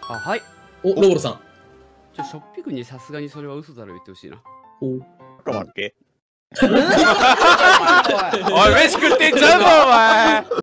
あ、はい。 お、ロボロさん。 しょっぴくんにさすがにそれは嘘だろ言ってほしいな。 お。 かまっけ。 おい、飯食ってんじゃんぞ、お前。